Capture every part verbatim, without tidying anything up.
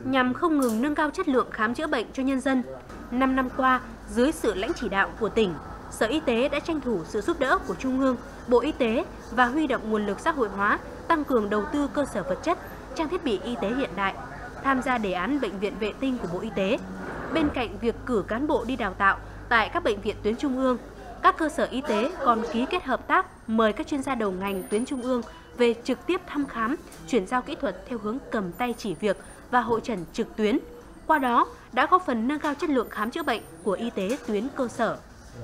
Nhằm không ngừng nâng cao chất lượng khám chữa bệnh cho nhân dân, năm năm qua, dưới sự lãnh chỉ đạo của tỉnh, Sở Y tế đã tranh thủ sự giúp đỡ của Trung ương, Bộ Y tế và huy động nguồn lực xã hội hóa, tăng cường đầu tư cơ sở vật chất, trang thiết bị y tế hiện đại, tham gia đề án Bệnh viện Vệ tinh của Bộ Y tế. Bên cạnh việc cử cán bộ đi đào tạo tại các bệnh viện tuyến trung ương, các cơ sở y tế còn ký kết hợp tác mời các chuyên gia đầu ngành tuyến trung ương về trực tiếp thăm khám, chuyển giao kỹ thuật theo hướng cầm tay chỉ việc và hội chẩn trực tuyến. Qua đó đã góp phần nâng cao chất lượng khám chữa bệnh của y tế tuyến cơ sở.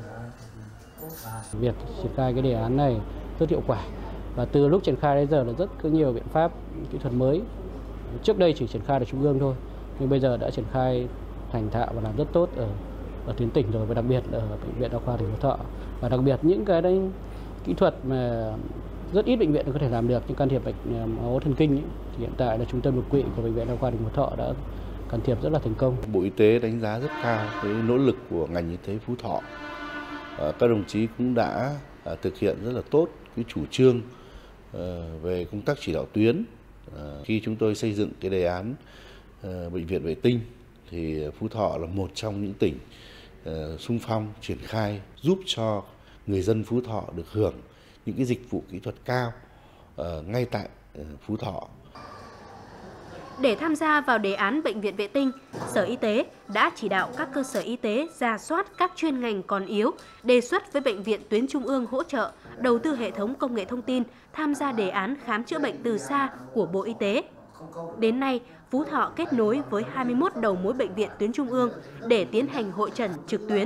Việc triển khai cái đề án này rất hiệu quả, và từ lúc triển khai đến giờ là rất có nhiều biện pháp kỹ thuật mới. Trước đây chỉ triển khai ở trung ương thôi, nhưng bây giờ đã triển khai thành thạo và làm rất tốt ở ở tuyến tỉnh rồi, và đặc biệt ở bệnh viện Đa khoa tỉnh Phú Thọ. Và đặc biệt những cái đấy kỹ thuật mà rất ít bệnh viện có thể làm được, như can thiệp mạch máu thần kinh ấy, thì hiện tại là trung tâm đột quỵ của bệnh viện Đa khoa tỉnh Phú Thọ đã can thiệp rất là thành công. Bộ Y tế đánh giá rất cao cái nỗ lực của ngành y tế Phú Thọ. Các đồng chí cũng đã thực hiện rất là tốt cái chủ trương về công tác chỉ đạo tuyến. Khi chúng tôi xây dựng cái đề án bệnh viện vệ tinh thì Phú Thọ là một trong những tỉnh xung phong triển khai, giúp cho người dân Phú Thọ được hưởng những cái dịch vụ kỹ thuật cao ngay tại Phú Thọ. Để tham gia vào đề án Bệnh viện Vệ tinh, Sở Y tế đã chỉ đạo các cơ sở y tế rà soát các chuyên ngành còn yếu, đề xuất với Bệnh viện tuyến trung ương hỗ trợ, đầu tư hệ thống công nghệ thông tin, tham gia đề án khám chữa bệnh từ xa của Bộ Y tế. Đến nay, Phú Thọ kết nối với hai mươi mốt đầu mối bệnh viện tuyến trung ương để tiến hành hội chẩn trực tuyến.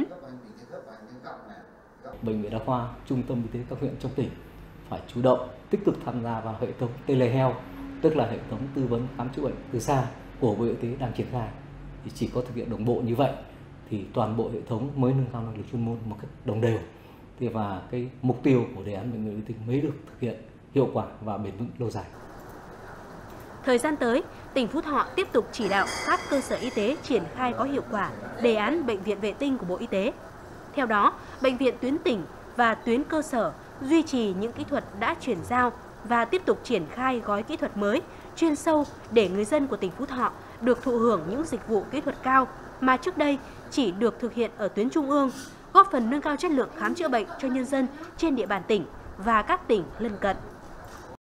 Bệnh viện Đa khoa, trung tâm y tế các huyện trong tỉnh phải chủ động, tích cực tham gia vào hệ thống telehealth, tức là hệ thống tư vấn khám chữa bệnh từ xa của Bộ Y tế đang triển khai. Thì chỉ có thực hiện đồng bộ như vậy thì toàn bộ hệ thống mới nâng cao năng lực chuyên môn một cách đồng đều. Thì và cái mục tiêu của đề án bệnh viện vệ tinh mới được thực hiện hiệu quả và bền vững lâu dài. Thời gian tới, tỉnh Phú Thọ tiếp tục chỉ đạo các cơ sở y tế triển khai có hiệu quả đề án Bệnh viện Vệ tinh của Bộ Y tế. Theo đó, bệnh viện tuyến tỉnh và tuyến cơ sở duy trì những kỹ thuật đã chuyển giao và tiếp tục triển khai gói kỹ thuật mới, chuyên sâu để người dân của tỉnh Phú Thọ được thụ hưởng những dịch vụ kỹ thuật cao mà trước đây chỉ được thực hiện ở tuyến trung ương, góp phần nâng cao chất lượng khám chữa bệnh cho nhân dân trên địa bàn tỉnh và các tỉnh lân cận.